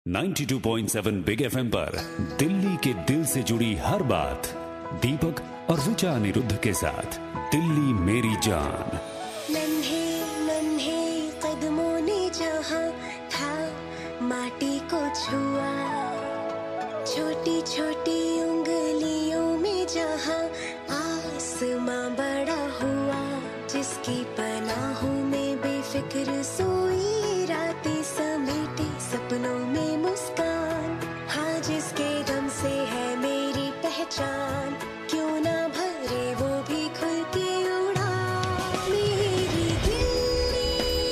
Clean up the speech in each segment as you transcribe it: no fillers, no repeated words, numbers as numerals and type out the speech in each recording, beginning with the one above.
92.7 big FM पर दिल्ली के दिल से जुड़ी हर बात दीपक और ऋचा अनिरुद्ध के साथ दिल्ली मेरी जान। नन्हे नन्हे कदमों ने जहाँ था माटी को छुआ, छोटी छोटी उंगलियों में जहाँ आसमां बड़ा हुआ, जिसकी पनाहों में बेफिक्र सोई रातें समेटे सपनों में मुस्कान, हाँ जिसके दम से है मेरी पहचान, क्यों ना भरे वो भी खुल के उड़ा। मेरी दिल्ली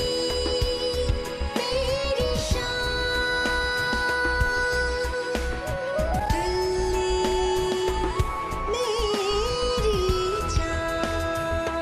मेरी शान, दिल्ली मेरी जान।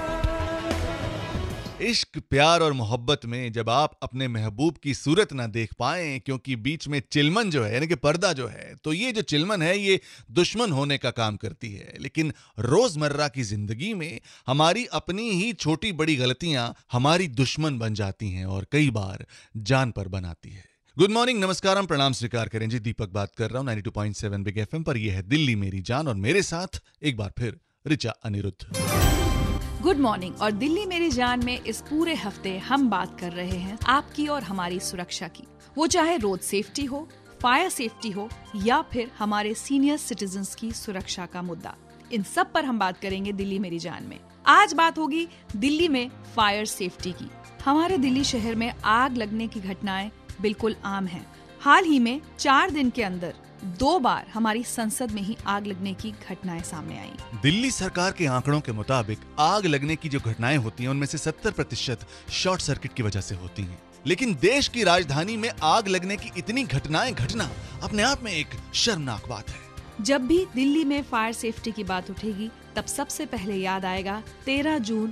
इश्क, प्यार और मोहब्बत में जब आप अपने महबूब की सूरत ना देख पाएं क्योंकि बीच में चिलमन जो है यानी कि पर्दा जो है, तो ये जो चिलमन है ये दुश्मन होने का काम करती है। लेकिन रोजमर्रा की जिंदगी में हमारी अपनी ही छोटी बड़ी गलतियां हमारी दुश्मन बन जाती हैं और कई बार जान पर बनाती है। गुड मॉर्निंग, नमस्कारम, प्रणाम स्वीकार करें जी। दीपक बात कर रहा हूं 92.7 बिग एफएम पर। यह है दिल्ली मेरी जान और मेरे साथ एक बार फिर रिचा अनिरुद्ध। Good morning. और दिल्ली मेरी जान में इस पूरे हफ्ते हम बात कर रहे हैं आपकी और हमारी सुरक्षा की, वो चाहे रोड सेफ्टी हो, फायर सेफ्टी हो या फिर हमारे सीनियर सिटीजन्स की सुरक्षा का मुद्दा। इन सब पर हम बात करेंगे दिल्ली मेरी जान में। आज बात होगी दिल्ली में फायर सेफ्टी की। हमारे दिल्ली शहर में आग लगने की घटनाएं बिल्कुल आम हैं। हाल ही में 4 दिन के अंदर 2 बार हमारी संसद में ही आग लगने की घटनाएं सामने आई। दिल्ली सरकार के आंकड़ों के मुताबिक आग लगने की जो घटनाएं होती हैं उनमें से 70% शॉर्ट सर्किट की वजह से होती हैं। लेकिन देश की राजधानी में आग लगने की इतनी घटनाएं घटना अपने आप में एक शर्मनाक बात है। जब भी दिल्ली में फायर सेफ्टी की बात उठेगी तब सबसे पहले याद आएगा 13 जून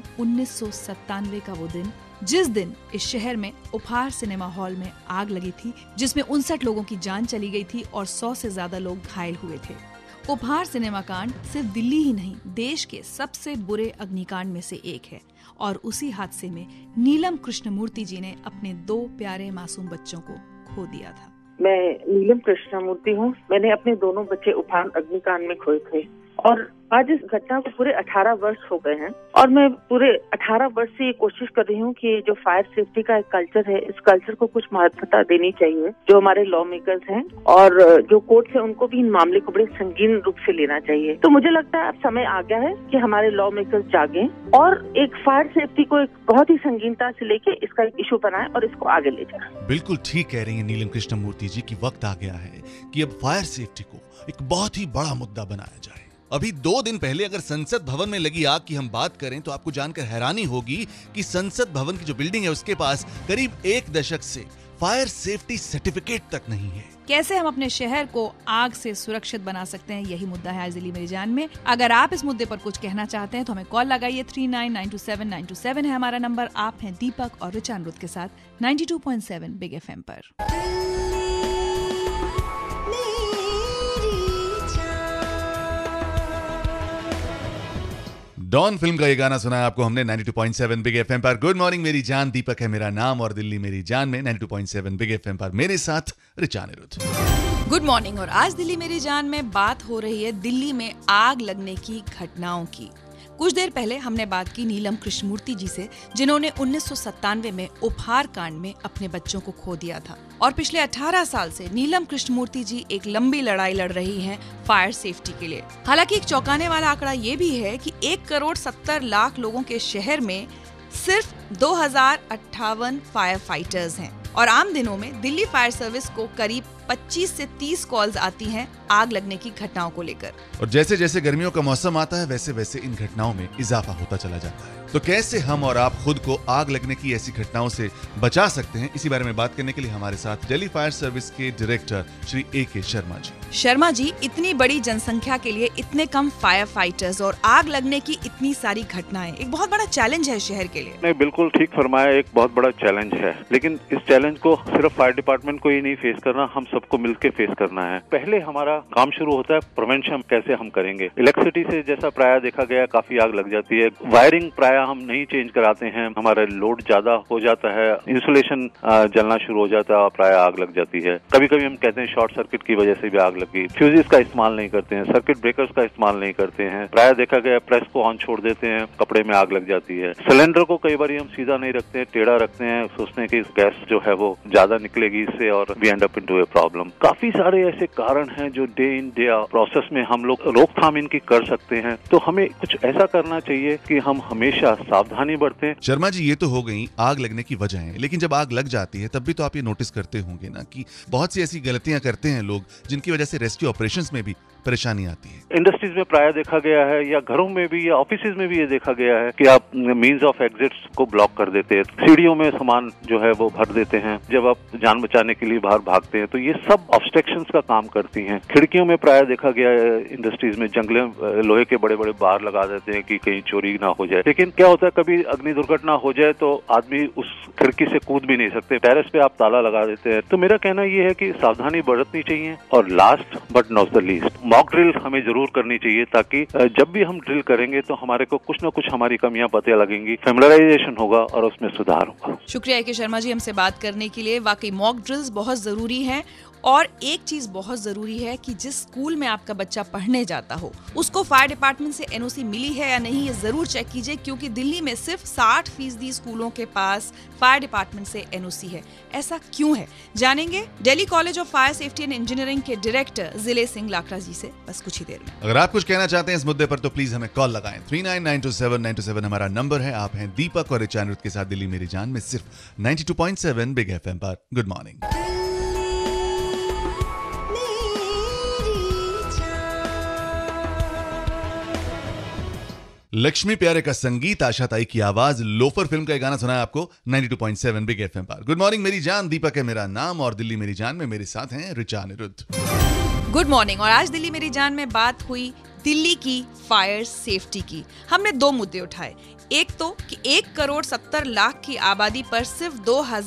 1997 का वो दिन, जिस दिन इस शहर में उपहार सिनेमा हॉल में आग लगी थी, जिसमें 59 लोगों की जान चली गई थी और 100 से ज्यादा लोग घायल हुए थे। उपहार सिनेमा कांड सिर्फ दिल्ली ही नहीं, देश के सबसे बुरे अग्निकांड में से एक है। और उसी हादसे में नीलम कृष्णमूर्ति जी ने अपने 2 प्यारे मासूम बच्चों को खो दिया था। मैं नीलम कृष्णमूर्ति हूँ। मैंने अपने दोनों बच्चे उपहार अग्निकांड में खोए थे और आज इस घटना को पूरे 18 वर्ष हो गए हैं और मैं पूरे 18 वर्ष से ये कोशिश कर रही हूँ कि जो फायर सेफ्टी का एक कल्चर है, इस कल्चर को कुछ महत्वता देनी चाहिए। जो हमारे लॉ मेकर्स हैं और जो कोर्ट्स हैं उनको भी इन मामले को बड़े संगीन रूप से लेना चाहिए। तो मुझे लगता है अब समय आ गया है कि हमारे लॉ मेकर्स जागें और एक फायर सेफ्टी को एक बहुत ही संगीनता से लेके इसका एक इशू बनाएं और इसको आगे ले जाएं। बिल्कुल ठीक कह रही है नीलम कृष्णमूर्ति जी की वक्त आ गया है कि अब फायर सेफ्टी को एक बहुत ही बड़ा मुद्दा बनाया जाए। अभी 2 दिन पहले अगर संसद भवन में लगी आग की हम बात करें तो आपको जानकर हैरानी होगी कि संसद भवन की जो बिल्डिंग है उसके पास करीब 1 दशक से फायर सेफ्टी सर्टिफिकेट तक नहीं है। कैसे हम अपने शहर को आग से सुरक्षित बना सकते हैं, यही मुद्दा है आज दिल्ली मेरी जान में। अगर आप इस मुद्दे पर कुछ कहना चाहते हैं तो हमें कॉल लगाइए। 39927927 है हमारा नंबर। आप हैं दीपक और रिचा अनिरुद्ध के साथ 92.7 बिग एफएम पर। डॉन फिल्म का ये गाना सुना है आपको हमने 92.7 बिग एफएम पर। गुड मॉर्निंग मेरी जान, दीपक है मेरा नाम और दिल्ली मेरी जान में 92.7 बिग एफएम पर मेरे साथ रिचा अनिरुद्ध। Good morning. और आज दिल्ली मेरी जान में बात हो रही है दिल्ली में आग लगने की घटनाओं की। कुछ देर पहले हमने बात की नीलम कृष्णमूर्ति जी से, जिन्होंने 1997 में उपहार कांड में अपने बच्चों को खो दिया था। और पिछले 18 साल से नीलम कृष्णमूर्ति जी एक लंबी लड़ाई लड़ रही हैं फायर सेफ्टी के लिए। हालांकि एक चौंकाने वाला आंकड़ा ये भी है कि 1,70,00,000 लोगों के शहर में सिर्फ 2058 फायर फाइटर्स हैं। और आम दिनों में दिल्ली फायर सर्विस को करीब 25 से 30 कॉल्स आती हैं आग लगने की घटनाओं को लेकर। और जैसे जैसे गर्मियों का मौसम आता है वैसे वैसे इन घटनाओं में इजाफा होता चला जाता है। तो कैसे हम और आप खुद को आग लगने की ऐसी घटनाओं से बचा सकते हैं, इसी बारे में बात करने के लिए हमारे साथ दिल्ली फायर सर्विस के डायरेक्टर श्री A.K. शर्मा जी। शर्मा जी, इतनी बड़ी जनसंख्या के लिए इतने कम फायर फाइटर्स और आग लगने की इतनी सारी घटनाएं एक बहुत बड़ा चैलेंज है शहर के लिए। नहीं, बिल्कुल ठीक फरमाया, एक बहुत बड़ा चैलेंज है। लेकिन इस चैलेंज को सिर्फ फायर डिपार्टमेंट को ही नहीं फेस करना, हम सबको मिलकर फेस करना है। पहले हमारा काम शुरू होता है प्रिवेंशन, कैसे हम करेंगे। इलेक्ट्रिसिटी से जैसा प्राय देखा गया काफी आग लग जाती है। वायरिंग प्राय हम नहीं चेंज कराते हैं, हमारा लोड ज्यादा हो जाता है, इंसुलेशन जलना शुरू हो जाता है और प्राय आग लग जाती है। कभी कभी हम कहते हैं शॉर्ट सर्किट की वजह से भी आग लगी। फ्यूजेस का इस्तेमाल नहीं करते हैं, सर्किट ब्रेकर्स का इस्तेमाल नहीं करते हैं, प्राय देखा गया प्रेस को ऑन छोड़ देते हैं, कपड़े में आग लग जाती है। सिलेंडर को कई बार हम सीधा नहीं रखते हैं, टेढ़ा रखते हैं, सोचते हैं कि गैस जो है वो ज्यादा निकलेगी इससे और we end up into a problem. काफी सारे ऐसे कारण हैं जो day in day out process में हम लोग रोकथाम इनकी कर सकते हैं। तो हमें कुछ ऐसा करना चाहिए कि हम हमेशा सावधानी बरतें। शर्मा जी, ये तो हो गई आग लगने की वजह, लेकिन जब आग लग जाती है तब भी तो आप ये नोटिस करते होंगे ना कि बहुत सी ऐसी गलतियां करते हैं लोग जिनकी वजह से रेस्क्यू ऑपरेशंस में भी परेशानी आती है। इंडस्ट्रीज में प्राय देखा गया है या घरों में भी या ऑफिसेज में भी ये देखा गया है कि आप मीन्स ऑफ एग्जिट्स को ब्लॉक कर देते हैं, सीढ़ियों में सामान जो है वो भर देते हैं जब आप जान बचाने के लिए बाहर भागते हैं, तो ये सब ऑब्स्ट्रक्शंस का काम करती हैं। खिड़कियों में प्राय देखा गया है इंडस्ट्रीज में जंगले लोहे के बड़े बड़े बार लगा देते हैं कि कहीं चोरी ना हो जाए। लेकिन क्या होता है, कभी अग्नि दुर्घटना हो जाए तो आदमी उस खिड़की से कूद भी नहीं सकते, टेरेस पे आप ताला लगा देते हैं। तो मेरा कहना ये है कि सावधानी बरतनी चाहिए। और last but not the least, mock drill हमें जरूर करनी चाहिए ताकि जब भी हम ड्रिल करेंगे तो हमारे को कुछ ना कुछ हमारी कमियां पता लगेंगी, फेमिलराइजेशन होगा और उसमें सुधार होगा। शुक्रिया के शर्मा जी हमसे बात करने के लिए। वाकई मॉक ड्रिल्स बहुत जरूरी हैं। और एक चीज बहुत जरूरी है कि जिस स्कूल में आपका बच्चा पढ़ने जाता हो उसको फायर डिपार्टमेंट से एनओसी मिली है या नहीं, ये जरूर चेक कीजिए, क्योंकि दिल्ली में सिर्फ 60% स्कूलों के पास फायर डिपार्टमेंट से एनओसी है। ऐसा क्यों है, जानेंगे Delhi college of fire safety and engineering के डायरेक्टर दिल्ली सिंह लाकड़ा जी से बस कुछ ही देर में। अगर आप कुछ कहना चाहते हैं इस मुद्दे पर तो प्लीज हमें कॉल लगाएं। 39927927 हमारा नंबर है। आप हैं दीपक और रिचा अनिरुद्ध के साथ दिल्ली मेरी जान में सिर्फ 92.7 बिग एफएम पर। Good morning. लक्ष्मी प्यारे का संगीत, आशा ताई की आवाज, लोफर फिल्म का एक गाना सुना है आपको 92.7 बिग एफएम पर। गुड मॉर्निंग मेरी जान, दीपक है मेरा नाम और दिल्ली मेरी जान में मेरे साथ हैं रिचा अनिरुद्ध। Good morning. और आज दिल्ली मेरी जान में बात हुई दिल्ली की फायर सेफ्टी की। हमने दो मुद्दे उठाए, एक तो कि 1,70,00,000 की आबादी पर सिर्फ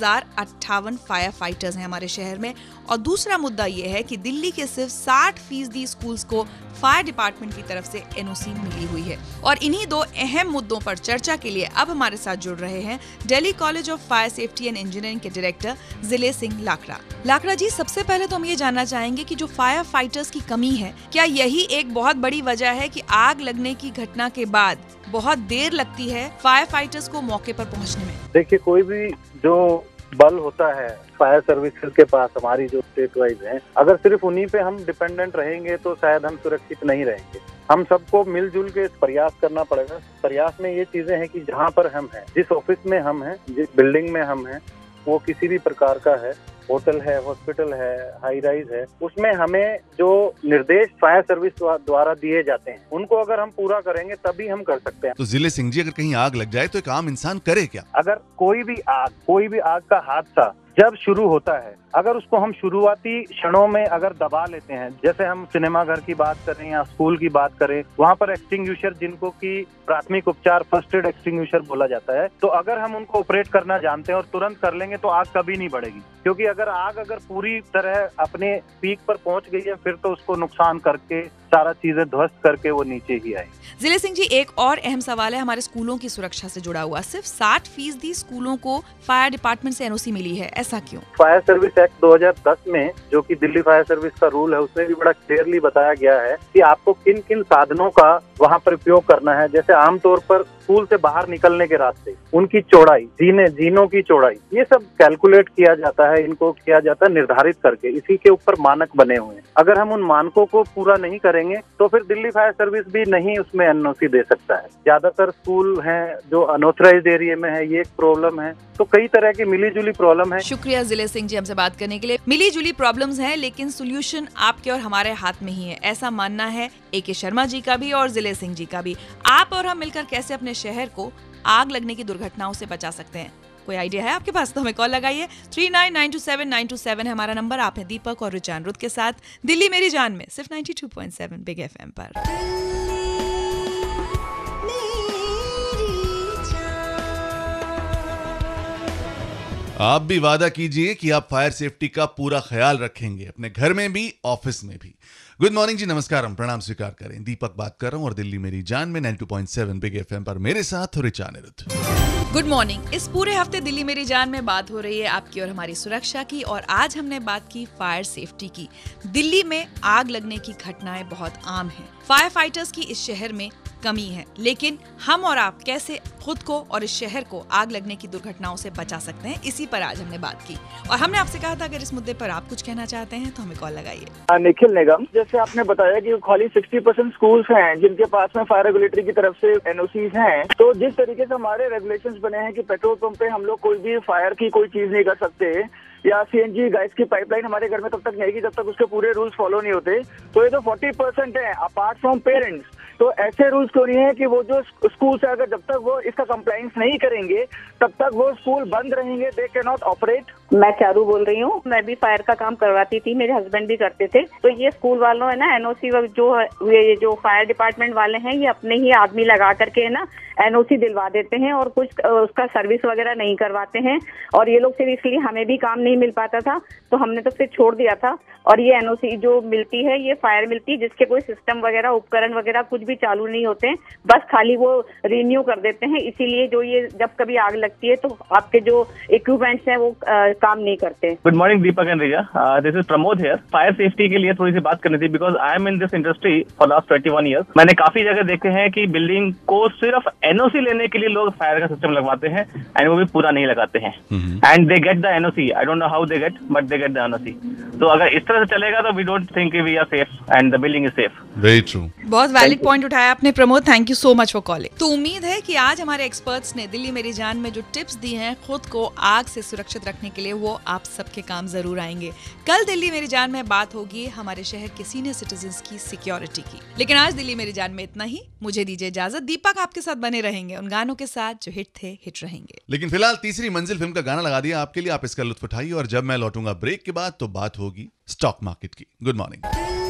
2,058 फायर फाइटर्स हैं हमारे शहर में, और दूसरा मुद्दा ये है कि दिल्ली के सिर्फ 60% स्कूल्स को फायर डिपार्टमेंट की तरफ से एनओसी मिली हुई है। और इन्हीं दो अहम मुद्दों पर चर्चा के लिए अब हमारे साथ जुड़ रहे हैं Delhi college of fire safety and engineering के डायरेक्टर दिल्ली सिंह लाकड़ा। लाकड़ा जी, सबसे पहले तो हम ये जानना चाहेंगे कि जो फायर फाइटर्स की कमी है, क्या यही एक बहुत बड़ी वजह है कि आग लगने की घटना के बाद बहुत देर लगती है फायर फाइटर्स को मौके पर पहुंचने में? देखिए, कोई भी जो बल होता है फायर सर्विसेज के पास, हमारी जो स्टेट वाइज है, अगर सिर्फ उन्हीं पे हम डिपेंडेंट रहेंगे तो शायद हम सुरक्षित नहीं रहेंगे। हम सबको मिलजुल के प्रयास करना पड़ेगा। प्रयास में ये चीजें हैं कि जहाँ पर हम हैं, जिस ऑफिस में हम हैं, जिस बिल्डिंग में हम हैं, वो किसी भी प्रकार का है, होटल है, हॉस्पिटल है, हाई राइज है, उसमें हमें जो निर्देश फायर सर्विस द्वारा दिए जाते हैं उनको अगर हम पूरा करेंगे तभी हम कर सकते हैं। तो जिले सिंह जी, अगर कहीं आग लग जाए तो एक आम इंसान करे क्या? अगर कोई भी आग का हादसा जब शुरू होता है, अगर उसको हम शुरुआती क्षणों में अगर दबा लेते हैं, जैसे हम सिनेमा घर की बात करें या स्कूल की बात करें, वहाँ पर एक्सटिंग्विशर, जिनको की प्राथमिक उपचार फर्स्ट एड एक्सटिंग्विशर बोला जाता है, तो अगर हम उनको ऑपरेट करना जानते हैं और तुरंत कर लेंगे तो आग कभी नहीं बढ़ेगी। क्योंकि अगर आग पूरी तरह अपने पीक पर पहुंच गई है, फिर तो उसको नुकसान करके सारा चीजें ध्वस्त करके वो नीचे ही आए। दिल्ली सिंह जी, एक और अहम सवाल है हमारे स्कूलों की सुरक्षा से जुड़ा हुआ। सिर्फ 60% स्कूलों को फायर डिपार्टमेंट से एनओसी मिली है, ऐसा क्यों? फायर सर्विस एक्ट 2010 में, जो कि दिल्ली फायर सर्विस का रूल है, उसमें भी बड़ा क्लियरली बताया गया है कि आपको किन किन साधनों का वहाँ पर उपयोग करना है। जैसे आमतौर पर स्कूल से बाहर निकलने के रास्ते, उनकी चौड़ाई, जीनों की चौड़ाई, ये सब कैलकुलेट किया जाता है, इनको किया जाता है निर्धारित करके। इसी के ऊपर मानक बने हुए हैं। अगर हम उन मानकों को पूरा नहीं करेंगे तो फिर दिल्ली फायर सर्विस भी नहीं उसमें एनओसी दे सकता है। ज्यादातर स्कूल हैं जो अनऑथराइज्ड एरिया में है, ये एक प्रॉब्लम है। तो कई तरह की मिली जुली प्रॉब्लम है। शुक्रिया दिल्ली सिंह जी हमसे बात करने के लिए। मिली जुली प्रॉब्लम्स हैं, लेकिन सोल्यूशन आपके और हमारे हाथ में ही है, ऐसा मानना है ए.के. शर्मा जी का भी और दिल्ली सिंह जी का भी। आप और हम मिलकर कैसे अपने शहर को आग लगने की दुर्घटनाओं से बचा सकते हैं? कोई आइडिया है आपके पास तो हमें कॉल लगाइए। 39927927 है हमारा नंबर। आप हैं दीपक और रिचा अनिरुद्ध के साथ दिल्ली मेरी जान में सिर्फ 92.7 बिग एफएम पर। आप भी वादा कीजिए कि आप फायर सेफ्टी का पूरा ख्याल रखेंगे, अपने घर में भी, ऑफिस में भी। गुड मॉर्निंग जी, नमस्कार, हम प्रणाम स्वीकार करें। दीपक बात कर रहा हूं और दिल्ली मेरी जान में 92.7 बिग एफएम पर मेरे साथ रिचा अनिरुद्ध। Good morning. इस पूरे हफ्ते दिल्ली मेरी जान में बात हो रही है आपकी और हमारी सुरक्षा की, और आज हमने बात की फायर सेफ्टी की। दिल्ली में आग लगने की घटनाएं बहुत आम हैं। फायर फाइटर्स की इस शहर में कमी है, लेकिन हम और आप कैसे खुद को और इस शहर को आग लगने की दुर्घटनाओं से बचा सकते हैं, इसी पर आज हमने बात की। और हमने आपसे कहा था अगर इस मुद्दे पर आप कुछ कहना चाहते हैं तो हमें कॉल लगाइए। निखिल निगम, जैसे आपने बताया कि खाली 60% स्कूल्स हैं जिनके पास में फायर रेगुलेटरी की तरफ से एनओसीज हैं। तो जिस तरीके से हमारे रेगुलेशंस बने हैं कि पेट्रोल पंप पे हम लोग कोई भी फायर की कोई चीज नहीं कर सकते, या सीएनजी गैस की पाइपलाइन हमारे घर में तब तक नहीं आएगी जब तक उसके पूरे रूल्स फॉलो नहीं होते। तो ये तो 40% है अपार्ट फ्रॉम पेरेंट्स। तो ऐसे रूल्स क्यों नहीं है कि वो जो स्कूल से अगर जब तक वो इसका कंप्लायंस नहीं करेंगे तब तक वो स्कूल बंद रहेंगे, दे कैन नॉट ऑपरेट। मैं चारू बोल रही हूँ। मैं भी फायर का काम करवाती थी, मेरे हस्बैंड भी करते थे। तो ये स्कूल वालों है ना, एनओसी जो फायर डिपार्टमेंट वाले हैं, ये अपने ही आदमी लगा करके है ना एनओसी दिलवा देते हैं और कुछ उसका सर्विस वगैरह नहीं करवाते हैं। और ये लोग सिर्फ इसलिए हमें भी काम नहीं मिल पाता था तो हमने तो फिर छोड़ दिया था। और ये एनओसी जो मिलती है, ये फायर मिलती है जिसके कोई सिस्टम वगैरह उपकरण वगैरह कुछ भी चालू नहीं होते हैं, बस खाली वो रिन्यू कर देते हैं। इसीलिए जो ये जब कभी आग लगती है तो आपके जो इक्विपमेंट्स हैं वो काम नहीं करते। Good morning Deepak and Riya, this is Pramod here. Fire safety के लिए थोड़ी सी बात करनी थी because I am in this industry for last 21 years. मैंने काफी जगह देखे हैं कि बिल्डिंग को सिर्फ एनओसी लेने के लिए लोग फायर का सिस्टम लगवाते हैं एंड वो भी पूरा नहीं लगाते हैं and they get the NOC. I don't know how they get, but they get the NOC. तो अगर इस तरह से चलेगा तो we don't think we are safe and the building is safe. Very true. बहुत वैलिड पॉइंट उठाया आपने Pramod, thank you so much for calling. तो उम्मीद है कि आज हमारे एक्सपर्ट्स ने दिल्ली मेरी जान में जो टिप्स दी हैं खुद को आग से सुरक्षित रखने के लिए, वो आप सबके काम जरूर आएंगे। कल दिल्ली मेरी जान में बात होगी हमारे शहर के सीनियर सिटीजन्स की सिक्योरिटी की। लेकिन आज दिल्ली मेरी जान में इतना ही। मुझे दीजिए इजाजत। दीपक आपके साथ बने रहेंगे उन गानों के साथ जो हिट थे, हिट रहेंगे। लेकिन फिलहाल तीसरी मंजिल फिल्म का गाना लगा दिया आपके लिए, आप इसका लुत्फ उठाइए और जब मैं लौटूंगा ब्रेक के बाद तो बात होगी स्टॉक मार्केट की। Good morning.